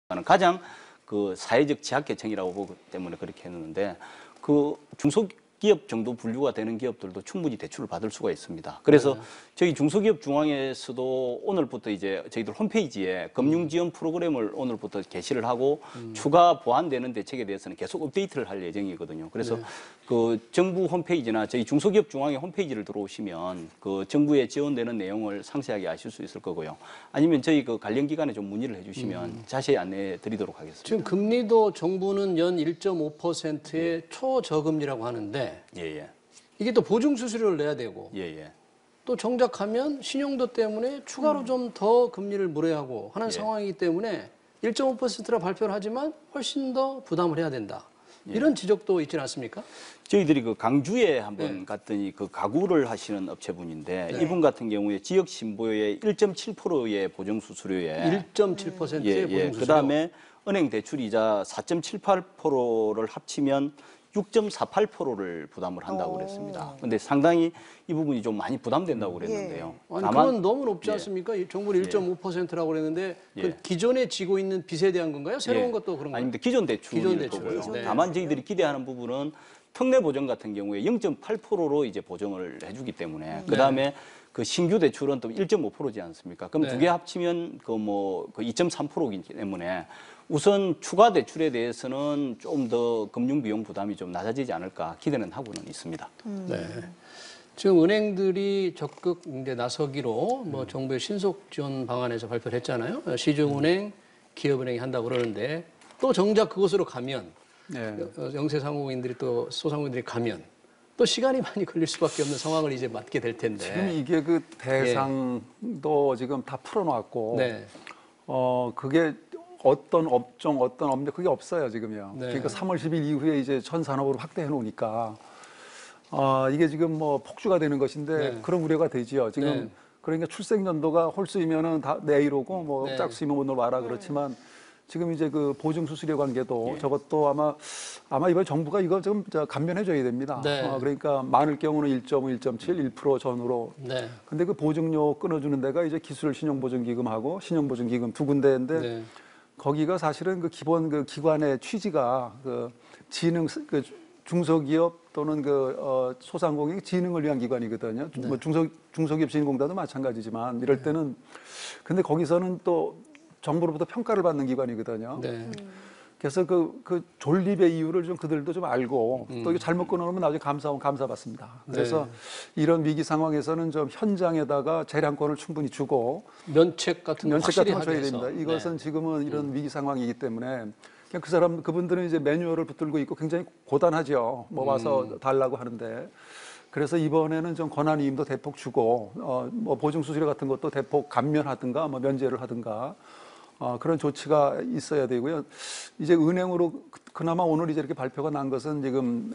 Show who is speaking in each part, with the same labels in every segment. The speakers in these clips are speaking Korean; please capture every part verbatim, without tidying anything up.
Speaker 1: 가장 그 사회적 취약계층이라고 보기 때문에 그렇게 했는데 그 중소기업 정도 분류가 되는 기업들도 충분히 대출을 받을 수가 있습니다. 그래서 네. 저희 중소기업 중앙에서도 오늘부터 이제 저희들 홈페이지에 금융지원 프로그램을 오늘부터 게시를 하고 음. 추가 보완되는 대책에 대해서는 계속 업데이트를 할 예정이거든요. 그래서 네. 그 정부 홈페이지나 저희 중소기업 중앙의 홈페이지를 들어오시면 그 정부에 지원되는 내용을 상세하게 아실 수 있을 거고요. 아니면 저희 그 관련 기관에 좀 문의를 해주시면 음. 자세히 안내해 드리도록 하겠습니다.
Speaker 2: 지금 금리도 정부는 연 일 점 오 퍼센트의 예. 초저금리라고 하는데 예, 예. 이게 또 보증 수수료를 내야 되고 예, 예. 또 정작하면 신용도 때문에 추가로 음. 좀 더 금리를 물어야 하고 하는 예. 상황이기 때문에 일 점 오 퍼센트라 발표를 하지만 훨씬 더 부담을 해야 된다. 예. 이런 지적도 있지 않습니까?
Speaker 1: 저희들이 그 강주에 한번 네. 갔더니 그 가구를 하시는 업체분인데 네. 이분 같은 경우에 지역 신보의 일 점 칠 퍼센트의 보증 수수료에
Speaker 2: 일 점 칠 퍼센트의
Speaker 1: 예,
Speaker 2: 보증
Speaker 1: 예.
Speaker 2: 수수료.
Speaker 1: 그다음에 은행 대출 이자 사 점 칠팔 퍼센트를 합치면 육 점 사팔 퍼센트를 부담을 한다고 그랬습니다. 근데 상당히 이 부분이 좀 많이 부담된다고 그랬는데요.
Speaker 2: 예. 아니, 다만 그건 너무 높지 않습니까? 예. 정부는 일 점 오 퍼센트라고 그랬는데 예. 그 기존에 지고 있는 빚에 대한 건가요? 새로운 예. 것도 그런 거예요?
Speaker 1: 아닙니다. 기존 대출일
Speaker 2: 기존 대출.
Speaker 1: 거고요.
Speaker 2: 네.
Speaker 1: 다만 저희들이 기대하는 부분은 특례 보정 같은 경우에 영 점 팔 퍼센트로 이제 보정을 해주기 때문에 음. 그다음에 네. 그 신규 대출은 또 일 점 오 퍼센트지 않습니까? 그럼 네. 두 개 합치면 그 뭐 그 이 점 삼 퍼센트이기 때문에 우선 추가 대출에 대해서는 좀 더 금융 비용 부담이 좀 낮아지지 않을까 기대는 하고는 있습니다.
Speaker 2: 음. 네. 지금 은행들이 적극 이제 나서기로 뭐 음. 정부의 신속 지원 방안에서 발표를 했잖아요. 시중은행, 음. 기업은행이 한다고 그러는데 또 정작 그곳으로 가면 네. 영세 상호인들이 또 소상공인들이 가면 또 시간이 많이 걸릴 수밖에 없는 상황을 이제 맞게 될 텐데.
Speaker 3: 지금 이게 그 대상도 예. 지금 다 풀어놨고, 네. 어 그게 어떤 업종, 어떤 업종 그게 없어요 지금요. 네. 그러니까 삼월 십일 이후에 이제 전 산업으로 확대해 놓으니까, 어 이게 지금 뭐 폭주가 되는 것인데 네. 그런 우려가 되지요. 지금 네. 그러니까 출생 연도가 홀수이면은 다 내일 오고 뭐 네. 짝수이면 오늘 와라 그렇지만. 지금 이제 그 보증 수수료 관계도 예. 저것도 아마 아마 이번 정부가 이거 좀 감면해 줘야 됩니다. 네. 어, 그러니까 많을 경우는 일 점 오, 일 점 칠, 일 퍼센트 전후로. 네. 근데 그 보증료 끊어주는 데가 이제 기술 신용보증기금하고 신용보증기금 두 군데인데 네. 거기가 사실은 그 기본 그 기관의 취지가 그 지능 그 중소기업 또는 그 어, 소상공인 지능을 위한 기관이거든요. 네. 뭐 중소 중소기업 진흥공단도 마찬가지지만 이럴 때는 근데 거기서는 또 정부로부터 평가를 받는 기관이거든요. 네. 그래서 그, 그 존립의 이유를 좀 그들도 좀 알고 음. 또 이게 잘못 끊어놓으면 나중에 감사하면 감사받습니다. 그래서 네. 이런 위기 상황에서는 좀 현장에다가 재량권을 충분히 주고
Speaker 2: 면책 같은
Speaker 3: 면책 같은 걸 줘야 됩니다. 이것은 네. 지금은 이런 음. 위기 상황이기 때문에 그냥 그 사람 그분들은 이제 매뉴얼을 붙들고 있고 굉장히 고단하죠. 뭐 와서 음. 달라고 하는데. 그래서 이번에는 좀 권한이임도 대폭 주고 어, 뭐 보증 수수료 같은 것도 대폭 감면하든가 뭐 면제를 하든가. 어, 그런 조치가 있어야 되고요. 이제 은행으로 그나마 오늘 이제 이렇게 발표가 난 것은 지금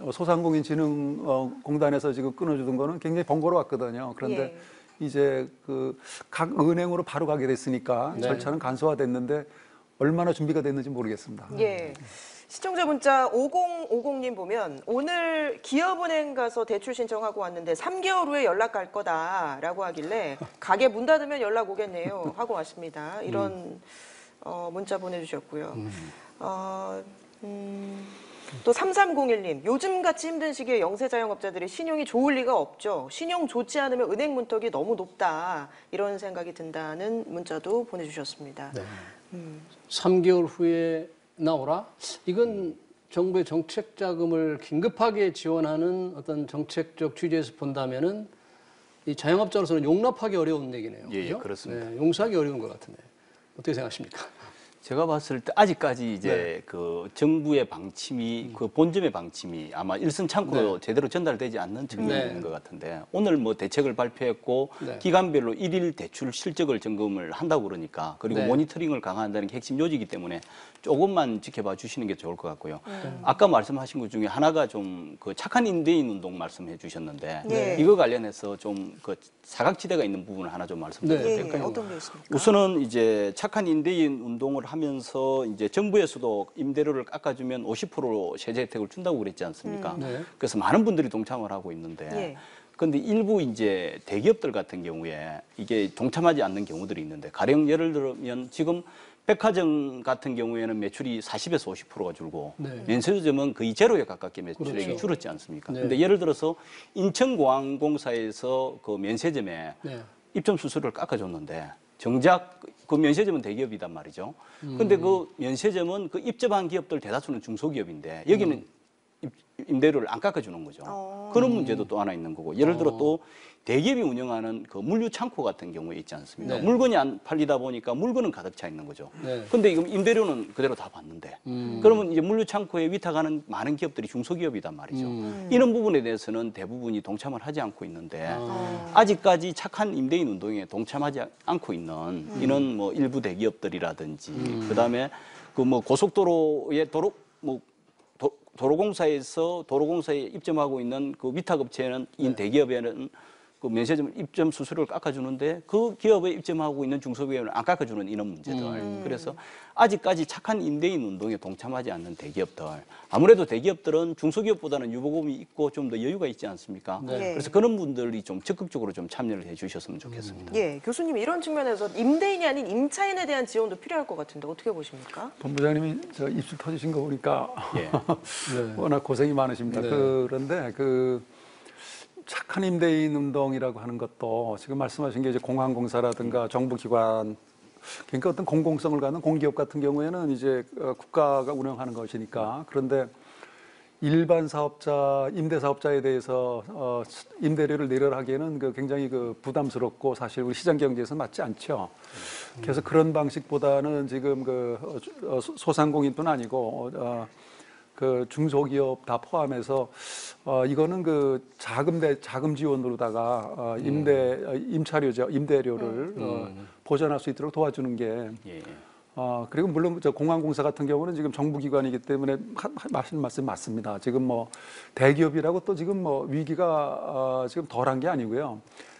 Speaker 3: 소상공인진흥공단에서 지금 끊어주던 거는 굉장히 번거로웠거든요. 그런데 예. 이제 그 각 은행으로 바로 가게 됐으니까 네. 절차는 간소화됐는데 얼마나 준비가 됐는지 모르겠습니다.
Speaker 4: 예. 시청자 문자 오공오공님 보면 오늘 기업은행 가서 대출 신청하고 왔는데 삼 개월 후에 연락 갈 거다라고 하길래 가게 문 닫으면 연락 오겠네요 하고 왔습니다. 이런 음. 어, 문자 보내주셨고요. 음. 어, 음, 또 삼삼공일님 요즘같이 힘든 시기에 영세 자영업자들이 신용이 좋을 리가 없죠. 신용 좋지 않으면 은행 문턱이 너무 높다 이런 생각이 든다는 문자도 보내주셨습니다. 네.
Speaker 2: 음. 삼 개월 후에 나오라? 이건 정부의 정책 자금을 긴급하게 지원하는 어떤 정책적 취지에서 본다면은 이 자영업자로서는 용납하기 어려운 얘기네요.
Speaker 1: 예,
Speaker 2: 그렇죠?
Speaker 1: 그렇습니다.
Speaker 2: 네, 용서하기 어려운 것 같은데 어떻게 생각하십니까?
Speaker 1: 제가 봤을 때 아직까지 이제
Speaker 2: 네.
Speaker 1: 그 정부의 방침이 음. 그 본점의 방침이 아마 일선창고로 네. 제대로 전달되지 않는 측면이 네. 있는 것 같은데 오늘 뭐 대책을 발표했고 네. 기간별로 일일 대출 실적을 점검을 한다고 그러니까 그리고 네. 모니터링을 강화한다는 게 핵심 요지이기 때문에 조금만 지켜봐 주시는 게 좋을 것 같고요. 음. 아까 말씀하신 것 중에 하나가 좀 그 착한 임대인 운동 말씀해 주셨는데 네. 이거 관련해서 좀 그 사각지대가 있는 부분을 하나 좀 말씀드려도
Speaker 4: 네.
Speaker 1: 될까요?
Speaker 4: 네. 어떤 게 있습니까?
Speaker 1: 우선은 이제 착한 임대인 운동을 하면서 이제 정부에서도 임대료를 깎아주면 오십 퍼센트 세제 혜택을 준다고 그랬지 않습니까? 음. 네. 그래서 많은 분들이 동참을 하고 있는데 네. 그런데 일부 이제 대기업들 같은 경우에 이게 동참하지 않는 경우들이 있는데 가령 예를 들면 지금 백화점 같은 경우에는 매출이 사십에서 오십 퍼센트가 줄고
Speaker 2: 네.
Speaker 1: 면세점은 거의 제로에 가깝게 매출액이
Speaker 2: 그렇죠.
Speaker 1: 줄었지 않습니까?
Speaker 2: 네.
Speaker 1: 근데 예를 들어서 인천공항공사에서 그 면세점에
Speaker 2: 네.
Speaker 1: 입점 수수료를 깎아줬는데 정작 그 면세점은 대기업이단 말이죠.
Speaker 2: 음.
Speaker 1: 근데 그 면세점은 그 입점한 기업들 대다수는 중소기업인데 여기는
Speaker 2: 음.
Speaker 1: 임대료를 안 깎아주는 거죠.
Speaker 4: 어.
Speaker 1: 그런 문제도 또 하나 있는 거고. 예를 들어
Speaker 2: 어.
Speaker 1: 또 대기업이 운영하는 그 물류 창고 같은 경우에 있지 않습니까?
Speaker 2: 네.
Speaker 1: 물건이 안 팔리다 보니까 물건은 가득 차 있는 거죠.
Speaker 2: 네.
Speaker 1: 근데 이거 임대료는 그대로 다 받는데.
Speaker 2: 음.
Speaker 1: 그러면 이제 물류 창고에 위탁하는 많은 기업들이 중소기업이단 말이죠.
Speaker 2: 음.
Speaker 1: 이런 부분에 대해서는 대부분이 동참을 하지 않고 있는데
Speaker 2: 아.
Speaker 1: 아직까지 착한 임대인 운동에 동참하지 않고 있는
Speaker 2: 음.
Speaker 1: 이런 뭐 일부 대기업들이라든지 그다음에 그 뭐 고속도로에 도로 뭐 도, 도로공사에서 도로공사에 입점하고 있는 그 위탁업체는 인
Speaker 2: 네.
Speaker 1: 대기업에는 그 면세점 입점 수수료를 깎아주는데 그 기업에 입점하고 있는 중소기업은 안 깎아주는 이런 문제들.
Speaker 2: 음.
Speaker 1: 그래서 아직까지 착한 임대인 운동에 동참하지 않는 대기업들. 아무래도 대기업들은 중소기업보다는 유보금이 있고 좀 더 여유가 있지 않습니까?
Speaker 2: 네.
Speaker 1: 그래서 그런 분들이 좀 적극적으로 좀 참여를 해주셨으면 좋겠습니다.
Speaker 4: 예, 교수님 이런 측면에서 임대인이 아닌 임차인에 대한 지원도 필요할 것 같은데 어떻게 보십니까?
Speaker 3: 본부장님이 저 입술 터지신 거 보니까
Speaker 1: 예.
Speaker 2: 네.
Speaker 3: 워낙 고생이 많으십니다.
Speaker 2: 네.
Speaker 3: 그런데 그 착한 임대인 운동이라고 하는 것도 지금 말씀하신 게 이제 공항공사라든가 정부기관 그러니까 어떤 공공성을 갖는 공기업 같은 경우에는 이제 국가가 운영하는 것이니까 그런데 일반 사업자, 임대 사업자에 대해서 어, 임대료를 내려라 하기에는 그 굉장히 그 부담스럽고 사실 우리 시장 경제에서 맞지 않죠. 그래서 그런 방식보다는 지금 그 어, 소상공인뿐 아니고 어, 그 중소기업 다 포함해서 어 이거는 그 자금대 자금 지원으로다가 어 임대 어, 임차료죠 임대료를
Speaker 2: 음.
Speaker 3: 어 보전할 수 있도록 도와주는 게
Speaker 1: 예.
Speaker 3: 어 그리고 물론 저 공항공사 같은 경우는 지금 정부기관이기 때문에 하신 말씀 맞습니다. 지금 뭐 대기업이라고 또 지금 뭐 위기가 어 지금 덜한 게 아니고요.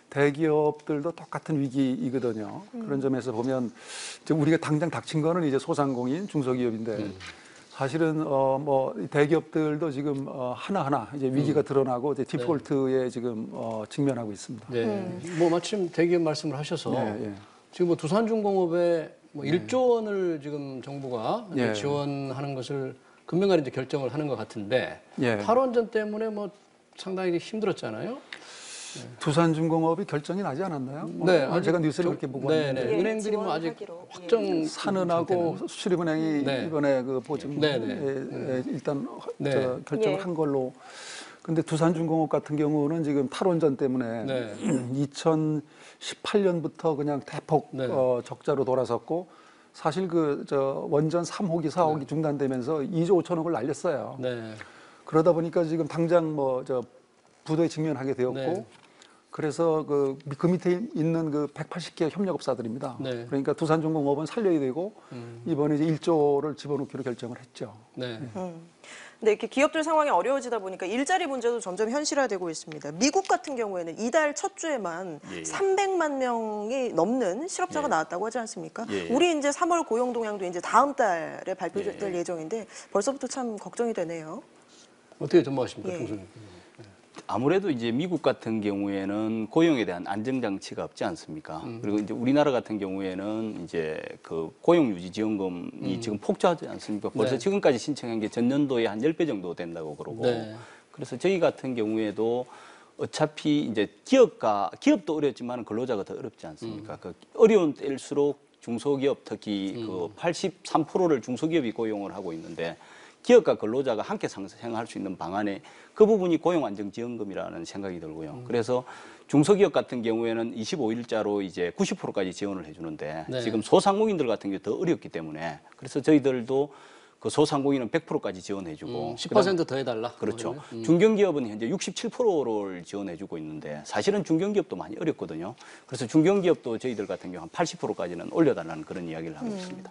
Speaker 3: 대기업들도 똑같은 위기이거든요.
Speaker 2: 음.
Speaker 3: 그런 점에서 보면 지금 우리가 당장 닥친 거는 이제 소상공인 중소기업인데.
Speaker 2: 음.
Speaker 3: 사실은 어 뭐 대기업들도 지금 어 하나하나 이제 위기가
Speaker 2: 음.
Speaker 3: 드러나고 이제 디폴트에 네. 지금 어 직면하고 있습니다.
Speaker 2: 네.
Speaker 4: 음.
Speaker 2: 뭐 마침 대기업 말씀을 하셔서
Speaker 3: 네, 예.
Speaker 2: 지금 뭐 두산중공업에 뭐 일조 원을 지금 정부가 이제
Speaker 3: 예.
Speaker 2: 지원하는 것을 금년간에 이제 결정을 하는 것 같은데
Speaker 3: 예.
Speaker 2: 탈원전 때문에 뭐 상당히 힘들었잖아요.
Speaker 3: 두산중공업이 결정이 나지 않았나요?
Speaker 2: 네,
Speaker 3: 어, 제가 뉴스를 그렇게 보고
Speaker 2: 네,
Speaker 3: 왔는데
Speaker 2: 네.
Speaker 4: 예,
Speaker 2: 은행들이 뭐 아직
Speaker 4: 지원하기로.
Speaker 2: 확정
Speaker 3: 산은하고 수출입은행이
Speaker 2: 네.
Speaker 3: 이번에 그 보증
Speaker 2: 네, 네.
Speaker 3: 에, 에, 일단
Speaker 2: 네.
Speaker 3: 저 결정을
Speaker 4: 예.
Speaker 3: 한 걸로. 근데 두산중공업 같은 경우는 지금 탈원전 때문에
Speaker 2: 네.
Speaker 3: 이천십팔 년부터 그냥 대폭
Speaker 2: 네.
Speaker 3: 어, 적자로 돌아섰고 사실 그 저 원전 삼 호기, 사 호기
Speaker 2: 네.
Speaker 3: 중단되면서 이조 오천억을 날렸어요.
Speaker 2: 네.
Speaker 3: 그러다 보니까 지금 당장 뭐 저 부도에 직면하게 되었고
Speaker 2: 네.
Speaker 3: 그래서 그, 그 밑에 있는 그 백팔십 개 협력업사들입니다.
Speaker 2: 네.
Speaker 3: 그러니까 두산중공업은 살려야 되고
Speaker 2: 음.
Speaker 3: 이번에 이제 일조를 집어넣기로 결정을 했죠.
Speaker 2: 네.
Speaker 4: 음. 근데 이렇게 기업들 상황이 어려워지다 보니까 일자리 문제도 점점 현실화되고 있습니다. 미국 같은 경우에는 이달 첫 주에만
Speaker 1: 예, 예.
Speaker 4: 삼백만 명이 넘는 실업자가
Speaker 1: 예.
Speaker 4: 나왔다고 하지 않습니까?
Speaker 1: 예, 예.
Speaker 4: 우리 이제 삼월 고용 동향도 이제 다음 달에 발표될
Speaker 1: 예, 예.
Speaker 4: 예정인데 벌써부터 참 걱정이 되네요.
Speaker 2: 어떻게 전망하십니까,
Speaker 4: 예.
Speaker 2: 총수님?
Speaker 1: 아무래도 이제 미국 같은 경우에는 고용에 대한 안정 장치가 없지 않습니까?
Speaker 2: 음.
Speaker 1: 그리고 이제 우리나라 같은 경우에는 이제 그 고용 유지 지원금이 지금 폭주하지 않습니까? 벌써
Speaker 2: 네.
Speaker 1: 지금까지 신청한 게 전년도에 한 십 배 정도 된다고 그러고.
Speaker 2: 네.
Speaker 1: 그래서 저희 같은 경우에도 어차피 이제 기업가 기업도 어렵지만 근로자가 더 어렵지 않습니까? 그 어려운 때일수록 중소기업 특히 그 팔십삼 퍼센트를 중소기업이 고용을 하고 있는데 기업과 근로자가 함께 상생할 수 있는 방안에 그 부분이 고용안정지원금이라는 생각이 들고요. 그래서 중소기업 같은 경우에는 이십오 일자로 이제 구십 퍼센트까지 지원을 해주는데
Speaker 2: 네.
Speaker 1: 지금 소상공인들 같은 게 더 어렵기 때문에 그래서 저희들도 그 소상공인은 백 퍼센트까지 지원해주고
Speaker 2: 음, 십 퍼센트 더 해달라.
Speaker 1: 그렇죠.
Speaker 2: 음.
Speaker 1: 중견기업은 현재 육십칠 퍼센트를 지원해주고 있는데 사실은 중견기업도 많이 어렵거든요. 그래서 중견기업도 저희들 같은 경우 한 팔십 퍼센트까지는 올려달라는 그런 이야기를 하고
Speaker 4: 음.
Speaker 1: 있습니다.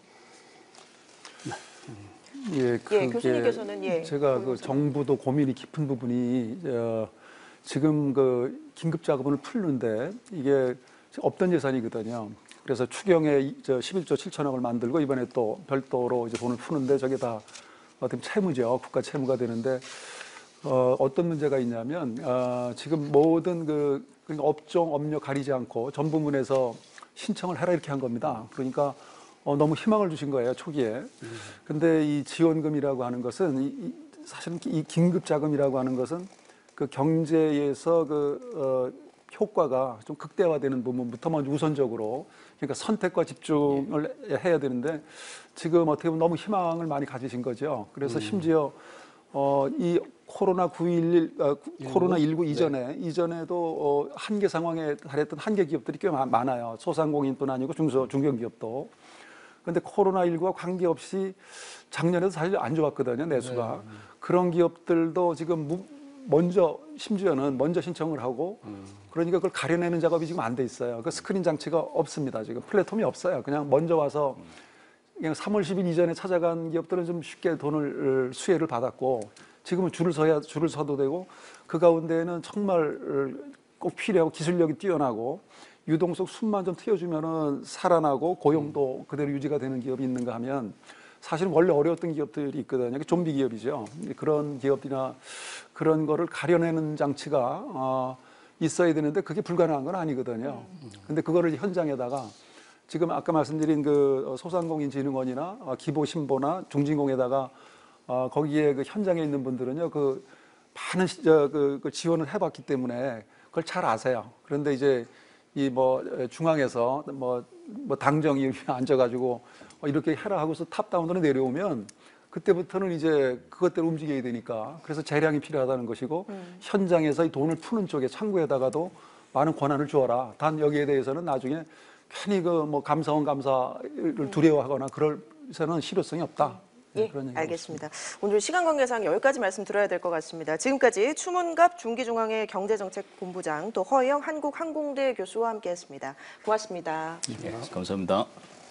Speaker 3: 예, 그게
Speaker 4: 교수님께서는 예,
Speaker 3: 제가 그
Speaker 4: 보면서.
Speaker 3: 정부도 고민이 깊은 부분이 어, 지금 그 긴급 자금을 풀는데 이게 없던 예산이거든요. 그래서 추경에 저 십일조 칠천억을 만들고 이번에 또 별도로 이제 돈을 푸는데 저게 다 어떤 채무죠. 국가 채무가 되는데 어, 어떤 문제가 있냐면 어, 지금 모든 그 그러니까 업종 업력 가리지 않고 전 부문에서 신청을 해라 이렇게 한 겁니다. 그러니까 어, 너무 희망을 주신 거예요, 초기에. 근데 이 지원금이라고 하는 것은 이, 이, 사실은 이 긴급 자금이라고 하는 것은 그 경제에서 그 어, 효과가 좀 극대화되는 부분부터 먼저 우선적으로 그러니까 선택과 집중을 예. 해야 되는데 지금 어떻게 보면 너무 희망을 많이 가지신 거죠. 그래서 음. 심지어 어, 이 코로나 구십일, 어, 코로나 십구 이전에 네. 이전에도 어, 한계 상황에 달했던 한계 기업들이 꽤 많아요. 소상공인뿐 아니고 중소 중견기업도. 그런데 코로나 십구와 관계없이 작년에도 사실 안 좋았거든요, 내수가. 네. 그런 기업들도 지금 무, 먼저 심지어는 먼저 신청을 하고 음. 그러니까 그걸 가려내는 작업이 지금 안 돼 있어요. 그 스크린 장치가 없습니다. 지금 플랫폼이 없어요. 그냥 먼저 와서 그냥 삼월 십일 이전에 찾아간 기업들은 좀 쉽게 돈을 수혜를 받았고 지금은 줄을 서야 줄을 서도 되고 그 가운데에는 정말 꼭 필요하고 기술력이 뛰어나고 유동성 숨만 좀 트여주면은 살아나고 고용도 그대로 유지가 되는 기업이 있는가 하면 사실은 원래 어려웠던 기업들이 있거든요. 좀비 기업이죠. 그런 기업이나 그런 거를 가려내는 장치가 어, 있어야 되는데 그게 불가능한 건 아니거든요. 근데 그거를 현장에다가 지금 아까 말씀드린 그 소상공인진흥원이나 기보신보나 중진공에다가 어, 거기에 그 현장에 있는 분들은요, 그 많은 시, 저, 그, 그 지원을 해봤기 때문에 그걸 잘 아세요. 그런데 이제 이 뭐 중앙에서 뭐, 뭐 당정이 앉아가지고 이렇게 해라 하고서 탑다운으로 내려오면 그때부터는 이제 그것대로 움직여야 되니까 그래서 재량이 필요하다는 것이고 음. 현장에서 이 돈을 푸는 쪽에 창구에다가도 많은 권한을 주어라. 단 여기에 대해서는 나중에 괜히 그 뭐 감사원 감사를 두려워하거나 그럴서는 실효성이 없다.
Speaker 4: 예, 네, 알겠습니다. 오늘 시간 관계상 여기까지 말씀 드려야 될 것 같습니다. 지금까지 추문갑 중기중앙회 경제정책본부장 또 허영 한국항공대 교수와 함께했습니다. 고맙습니다.
Speaker 1: 네, 감사합니다.